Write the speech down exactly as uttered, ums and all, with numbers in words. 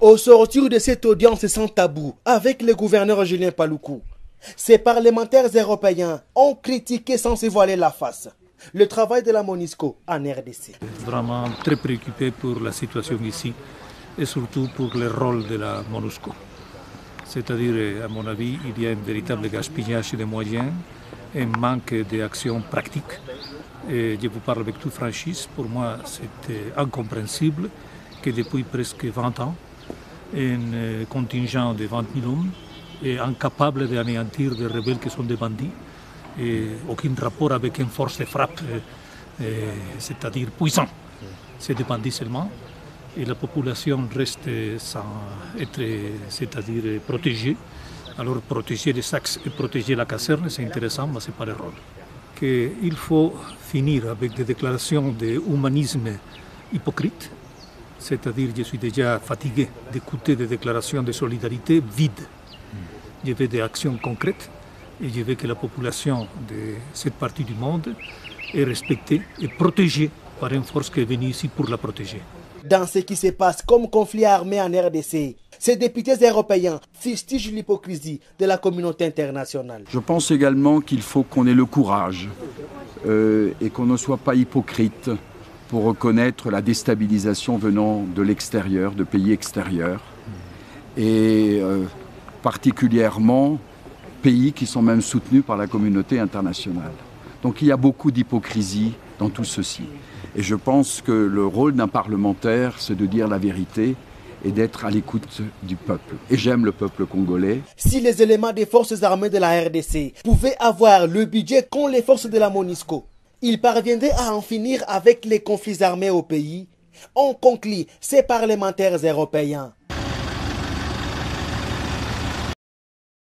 Au sortir de cette audience sans tabou avec le gouverneur Julien Paluku, ces parlementaires européens ont critiqué sans se voiler la face le travail de la MONUSCO en R D C. Vraiment très préoccupé pour la situation ici et surtout pour le rôle de la MONUSCO. C'est-à-dire, à mon avis, il y a un véritable gaspillage de moyens, un manque d'actions pratiques. Et je vous parle avec toute franchise, pour moi c'est incompréhensible que depuis presque vingt ans, un contingent de vingt mille hommes est incapable d'anéantir des rebelles qui sont des bandits, et aucun rapport avec une force de frappe, c'est-à-dire puissant. C'est des bandits seulement, et la population reste sans être, c'est-à-dire protégée. Alors protéger les sacs et protéger la caserne, c'est intéressant, mais ce n'est pas le rôle. Qu'il faut finir avec des déclarations d'humanisme hypocrites, c'est-à-dire je suis déjà fatigué d'écouter des déclarations de solidarité vides. Je veux des actions concrètes et je veux que la population de cette partie du monde est respectée et protégée par une force qui est venue ici pour la protéger. Dans ce qui se passe comme conflit armé en R D C, ces députés européens fustigent l'hypocrisie de la communauté internationale. Je pense également qu'il faut qu'on ait le courage euh, et qu'on ne soit pas hypocrite pour reconnaître la déstabilisation venant de l'extérieur, de pays extérieurs, et euh, particulièrement pays qui sont même soutenus par la communauté internationale. Donc il y a beaucoup d'hypocrisie dans tout ceci. Et je pense que le rôle d'un parlementaire, c'est de dire la vérité et d'être à l'écoute du peuple. Et j'aime le peuple congolais. Si les éléments des forces armées de la R D C pouvaient avoir le budget qu'ont les forces de la MONUSCO, ils parviendraient à en finir avec les conflits armés au pays, ont conclu ces parlementaires européens.